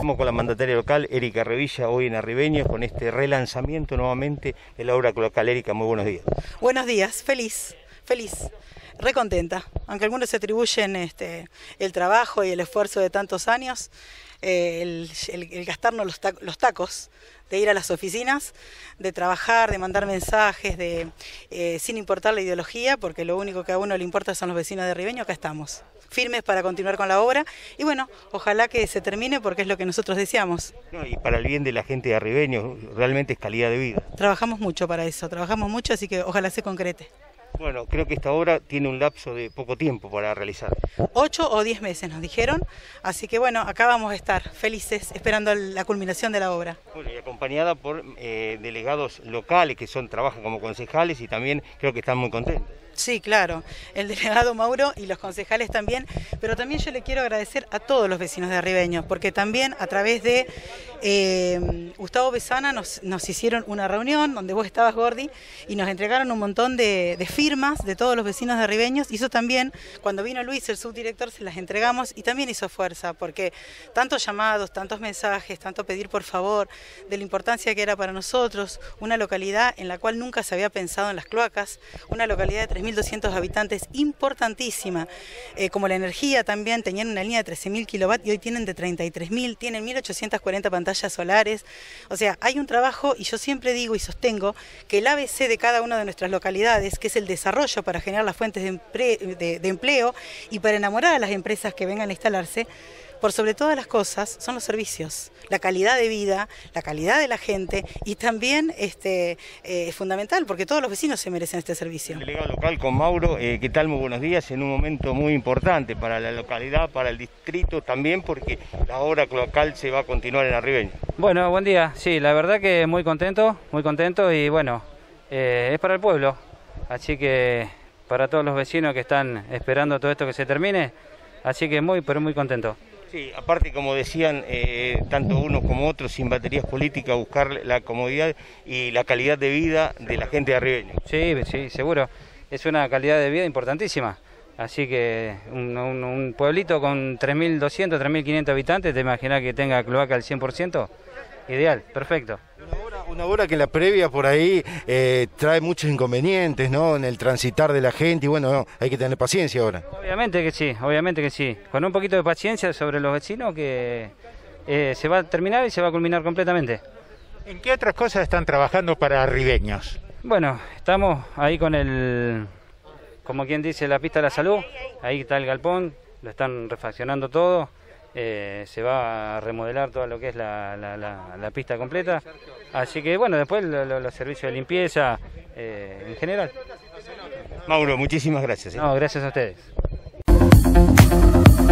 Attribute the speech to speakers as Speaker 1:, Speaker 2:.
Speaker 1: Estamos con la mandataria local, Erika Revilla, hoy en Arribeños, con este relanzamiento nuevamente de la obra local. Erika, muy buenos días.
Speaker 2: Buenos días, feliz, re contenta. Aunque algunos se atribuyen el trabajo y el esfuerzo de tantos años, el gastarnos los tacos, de ir a las oficinas, de trabajar, de mandar mensajes, sin importar la ideología, porque lo único que a uno le importa son los vecinos de Arribeños. Acá estamos, firmes para continuar con la obra y bueno, ojalá que se termine porque es lo que nosotros deseamos.
Speaker 1: Y para el bien de la gente de Arribeños, realmente es calidad de vida.
Speaker 2: Trabajamos mucho para eso, así que ojalá se concrete.
Speaker 1: Bueno, creo que esta obra tiene un lapso de poco tiempo para realizar.
Speaker 2: 8 o 10 meses nos dijeron, así que bueno, acá vamos a estar felices esperando la culminación de la obra.
Speaker 1: Bueno, y acompañada por delegados locales que trabajan como concejales y también creo que están muy contentos.
Speaker 2: Sí, claro, el delegado Mauro y los concejales también, pero también yo le quiero agradecer a todos los vecinos de Arribeños, porque también a través de Gustavo Besana nos hicieron una reunión donde vos estabas, Gordi, y nos entregaron un montón de firmas de todos los vecinos de Arribeños, y eso también, cuando vino Luis, el subdirector, se las entregamos y también hizo fuerza, porque tantos llamados, tantos mensajes, tanto pedir por favor, de la importancia que era para nosotros, una localidad en la cual nunca se había pensado en las cloacas, una localidad de 3.200 habitantes importantísima, como la energía también, tenían una línea de 13.000 kilovatios y hoy tienen de 33.000, tienen 1.840 pantallas solares, o sea, hay un trabajo y yo siempre digo y sostengo que el ABC de cada una de nuestras localidades, que es el desarrollo para generar las fuentes de empleo y para enamorar a las empresas que vengan a instalarse, por sobre todas las cosas, son los servicios, la calidad de vida, la calidad de la gente y también es fundamental porque todos los vecinos se merecen este servicio.
Speaker 1: El delegado local con Mauro, ¿qué tal? Muy buenos días, en un momento muy importante para la localidad, para el distrito también, porque la obra local se va a continuar en Arribeños.
Speaker 3: Bueno, buen día, sí, la verdad que muy contento y bueno, es para el pueblo, así que para todos los vecinos que están esperando todo esto que se termine, así que pero muy contento.
Speaker 1: Sí, aparte, como decían, tanto unos como otros, sin baterías políticas, buscar la comodidad y la calidad de vida de la gente de Arribeños.
Speaker 3: Sí, seguro. Es una calidad de vida importantísima. Así que un pueblito con 3.200, 3.500 habitantes, ¿te imaginas que tenga cloaca al 100%? Ideal, perfecto.
Speaker 4: Una obra que en la previa por ahí trae muchos inconvenientes, ¿no? En el transitar de la gente y bueno, no, hay que tener paciencia ahora.
Speaker 3: Obviamente que sí. Con un poquito de paciencia sobre los vecinos que se va a terminar y se va a culminar completamente.
Speaker 5: ¿En qué otras cosas están trabajando para Arribeños?
Speaker 3: Bueno, estamos ahí con como quien dice, la pista de la salud. Ahí está el galpón, lo están refaccionando todo. Se va a remodelar todo lo que es la pista completa, así que bueno, después los servicios de limpieza en general.
Speaker 1: Mauro, muchísimas gracias.
Speaker 3: No, gracias a ustedes.